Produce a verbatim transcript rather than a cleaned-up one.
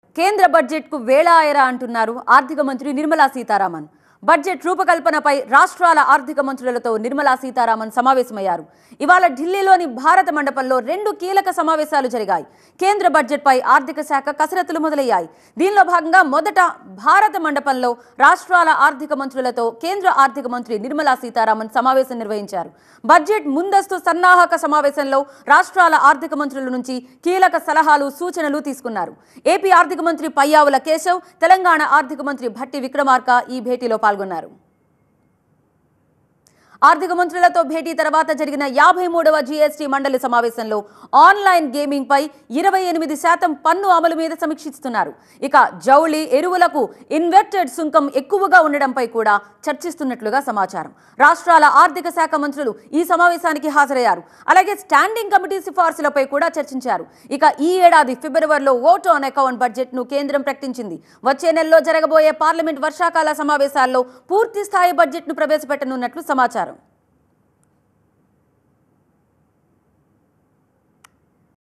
కేంద్ర బడ్జెట్కు వేళాయరా అంటున్నారు ఆర్థిక మంత్రి నిర్మలా సీతారామన్. బడ్జెట్ రూపకల్పనపై రాష్ట్రాల ఆర్థిక మంత్రులతో నిర్మలా సీతారామన్ సమావేశమయ్యారు. ఇవాళ ఢిల్లీలోని భారత మండపంలో రెండు కీలక సమావేశాలు జరిగాయి. కేంద్ర బడ్జెట్పై ఆర్థిక శాఖ కసరత్తులు మొదలయ్యాయి. దీనిలో భాగంగా మొదట భారత మండపంలో రాష్ట్రాల ఆర్థిక మంత్రులతో కేంద్ర ఆర్థిక మంత్రి నిర్మలా సీతారామన్ సమావేశం నిర్వహించారు. బడ్జెట్ ముందస్తు సన్నాహక సమావేశంలో రాష్ట్రాల ఆర్థిక మంత్రుల నుంచి కీలక సలహాలు సూచనలు తీసుకున్నారు. ఏపీ ఆర్థిక మంత్రి పయ్యావుల కేశవ్, తెలంగాణ ఆర్థిక మంత్రి భట్టి విక్రమార్క ఈ భేటీలో పాల్గొన్నారు. ఆర్థిక మంత్రులతో భేటీ తర్వాత జరిగిన యాభై మూడవ జీఎస్టీ మండలి సమావేశంలో ఆన్లైన్ గేమింగ్ పై ఇరవై ఎనిమిది శాతం పన్ను అమలు మీద సమీక్షిస్తున్నారు. ఇక జౌళి, ఎరువులకు ఇన్వెర్టెడ్ సుంకం ఎక్కువగా ఉండడంపై కూడా చర్చిస్తున్నట్లుగా సమాచారం. రాష్ట్రాల ఆర్థిక శాఖ మంత్రులు ఈ సమావేశానికి హాజరయ్యారు. అలాగే స్టాండింగ్ కమిటీ సిఫార్సులపై కూడా చర్చించారు. ఇక ఈ ఏడాది ఫిబ్రవరిలో ఓట్ ఆన్ అకౌంట్ బడ్జెట్ ను కేంద్రం ప్రకటించింది. వచ్చే నెలలో జరగబోయే పార్లమెంట్ వర్షాకాల సమావేశాల్లో పూర్తి స్థాయి బడ్జెట్ ను ప్రవేశపెట్టనున్నట్లు సమాచారం.